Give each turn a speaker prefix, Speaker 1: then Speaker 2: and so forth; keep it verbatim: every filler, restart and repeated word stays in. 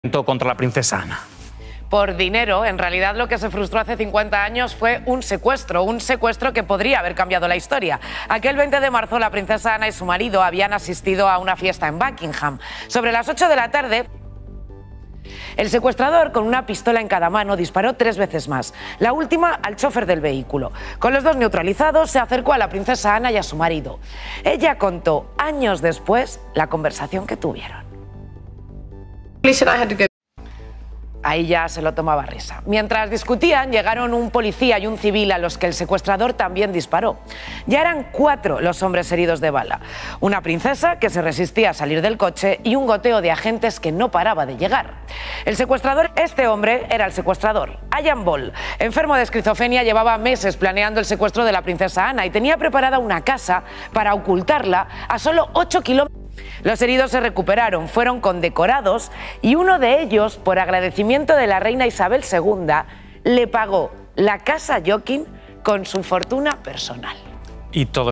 Speaker 1: contra la princesa Ana.
Speaker 2: Por dinero, en realidad lo que se frustró hace cincuenta años fue un secuestro, un secuestro que podría haber cambiado la historia. Aquel veinte de marzo la princesa Ana y su marido habían asistido a una fiesta en Buckingham. Sobre las ocho de la tarde, el secuestrador, con una pistola en cada mano, disparó tres veces más, la última al chofer del vehículo. Con los dos neutralizados, se acercó a la princesa Ana y a su marido. Ella contó años después la conversación que tuvieron. Ahí ya se lo tomaba risa. Mientras discutían, llegaron un policía y un civil a los que el secuestrador también disparó. Ya eran cuatro los hombres heridos de bala. Una princesa que se resistía a salir del coche y un goteo de agentes que no paraba de llegar. El secuestrador, este hombre, era el secuestrador, Ian Ball. Enfermo de esquizofrenia, llevaba meses planeando el secuestro de la princesa Ana y tenía preparada una casa para ocultarla a solo ocho kilómetros. Los heridos se recuperaron, fueron condecorados y uno de ellos, por agradecimiento de la reina Isabel segunda, le pagó la casa Joaquín con su fortuna personal.
Speaker 1: Y todo